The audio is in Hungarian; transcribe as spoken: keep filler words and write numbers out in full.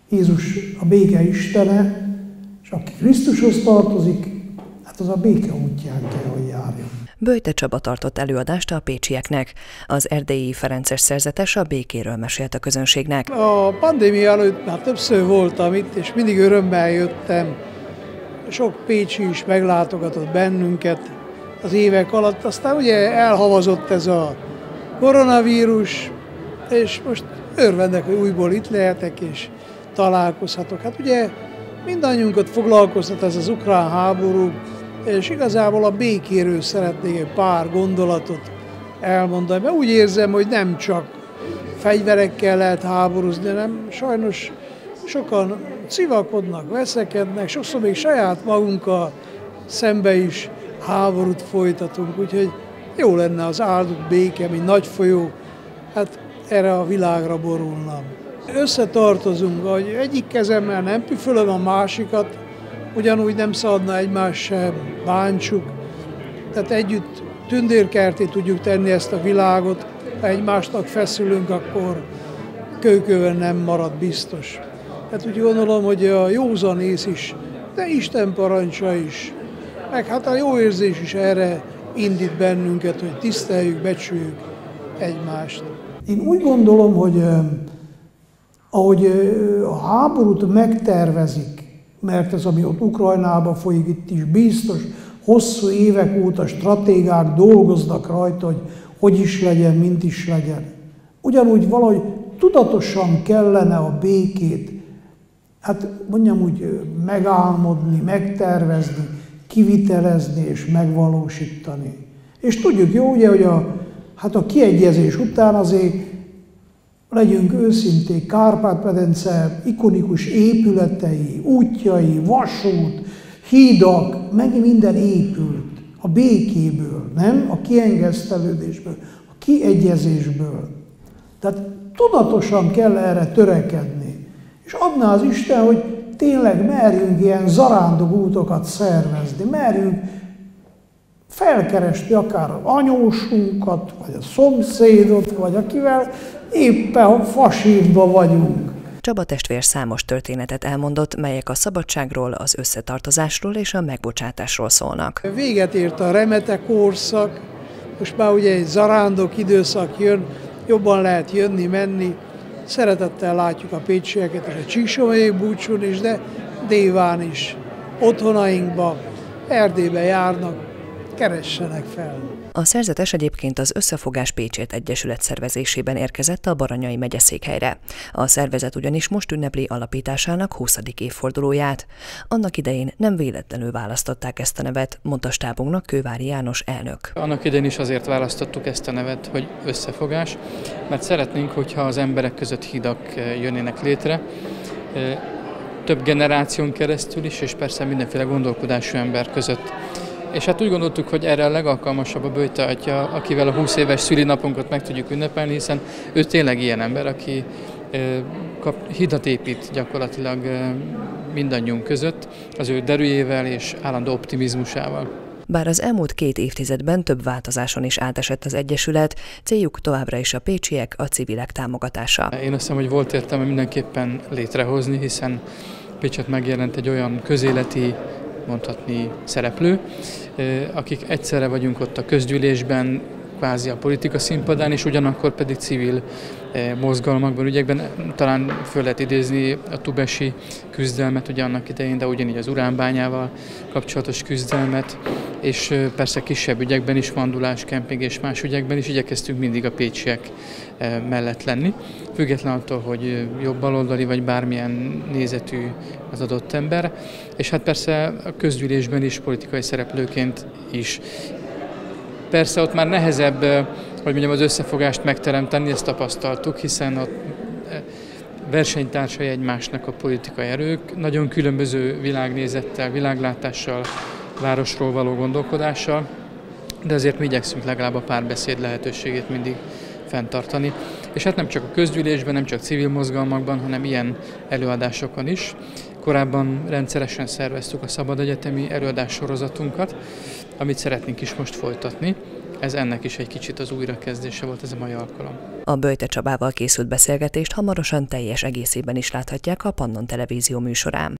Jézus a béke istene, és aki Krisztushoz tartozik, hát az a béke útján kell, hogy járjon. Böjte Csaba tartott előadást a pécsieknek. Az erdélyi ferences szerzetes a békéről mesélt a közönségnek. A pandémia előtt már többször voltam itt, és mindig örömmel jöttem. Sok pécsi is meglátogatott bennünket az évek alatt. Aztán ugye elhavazott ez a koronavírus, és most örvendek, hogy újból itt lehetek, és találkozhatok. Hát ugye mindannyiunkat foglalkoztat ez az ukrán háború, és igazából a békéről szeretnék egy pár gondolatot elmondani, mert úgy érzem, hogy nem csak fegyverekkel lehet háborúzni, hanem sajnos sokan civakodnak, veszekednek, sokszor még saját magunkkal szembe is háborút folytatunk, úgyhogy jó lenne az áldott béke, mint nagy folyó, hát erre a világra borulna. Összetartozunk, hogy egyik kezemmel nem püfölöm a másikat, ugyanúgy nem szabadna egymást sem bántsuk. Tehát együtt tündérkerté tudjuk tenni ezt a világot, ha egymásnak feszülünk, akkor kőkövön nem marad biztos. Tehát úgy gondolom, hogy a józan ész is, de Isten parancsa is, meg hát a jó érzés is erre indít bennünket, hogy tiszteljük, becsüljük egymást. Én úgy gondolom, hogy ahogy a háborút megtervezik, mert ez, ami ott Ukrajnában folyik, itt is biztos, hosszú évek óta stratégák dolgoznak rajta, hogy hogy is legyen, mint is legyen. Ugyanúgy valahogy tudatosan kellene a békét, hát mondjam úgy, megálmodni, megtervezni, kivitelezni és megvalósítani. És tudjuk jó, ugye, hogy a, hát a kiegyezés után azért legyünk őszinték, Kárpát-medence ikonikus épületei, útjai, vasút, hídak, meg minden épült a békéből, nem? A kiengesztelődésből, a kiegyezésből. Tehát tudatosan kell erre törekedni. És adná az Isten, hogy tényleg merjünk ilyen zarándok útokat szervezni, merjünk felkeresni akár az anyósunkat, vagy a szomszédot, vagy akivel éppen fasírban vagyunk. Csaba testvér számos történetet elmondott, melyek a szabadságról, az összetartozásról és a megbocsátásról szólnak. Véget ért a remete korszak, most már ugye egy zarándok időszak jön, jobban lehet jönni, menni. Szeretettel látjuk a pécsieket és a Csíksomlyai búcsún is, de Déván is, otthonainkba, Erdélybe járnak, keressenek fel. A szerzetes egyébként az Összefogás Pécsért Egyesület szervezésében érkezett a Baranyai megyeszékhelyre. A szervezet ugyanis most ünnepli alapításának huszadik évfordulóját. Annak idején nem véletlenül választották ezt a nevet, mondta stábunknak Kővári János elnök. Annak idején is azért választottuk ezt a nevet, hogy összefogás, mert szeretnénk, hogyha az emberek között hidak jönnének létre, több generáción keresztül is, és persze mindenféle gondolkodású ember között. És hát úgy gondoltuk, hogy erre a legalkalmasabb a Böjte atya, akivel a húsz éves szülinapunkat meg tudjuk ünnepelni, hiszen ő tényleg ilyen ember, aki kap, hidat épít gyakorlatilag mindannyiunk között, az ő derűjével és állandó optimizmusával. Bár az elmúlt két évtizedben több változáson is átesett az Egyesület, céljuk továbbra is a pécsiek, a civilek támogatása. Én azt hiszem, hogy volt értelme mindenképpen létrehozni, hiszen Pécset megjelent egy olyan közéleti, mondhatni szereplő, akik egyszerre vagyunk ott a közgyűlésben, kvázi a politika színpadán, és ugyanakkor pedig civil mozgalmakban, ügyekben. Talán föl lehet idézni a tubesi küzdelmet ugye annak idején, de ugyanígy az uránbányával kapcsolatos küzdelmet, és persze kisebb ügyekben is, vandulás, kemping és más ügyekben is igyekeztünk mindig a pécsiek mellett lenni. Független attól, hogy jobb baloldali vagy bármilyen nézetű az adott ember, és hát persze a közgyűlésben is politikai szereplőként is. Persze ott már nehezebb, hogy mondjam, az összefogást megteremteni, ezt tapasztaltuk, hiszen ott versenytársai egymásnak a politikai erők, nagyon különböző világnézettel, világlátással, városról való gondolkodással, de azért mi igyekszünk legalább a párbeszéd lehetőségét mindig fenntartani. És hát nem csak a közgyűlésben, nem csak civil mozgalmakban, hanem ilyen előadásokon is. Korábban rendszeresen szerveztük a szabad egyetemi előadássorozatunkat, amit szeretnénk is most folytatni. Ez ennek is egy kicsit az újrakezdése volt ez a mai alkalom. A Böjte Csabával készült beszélgetést hamarosan teljes egészében is láthatják a Pannon Televízió műsorán.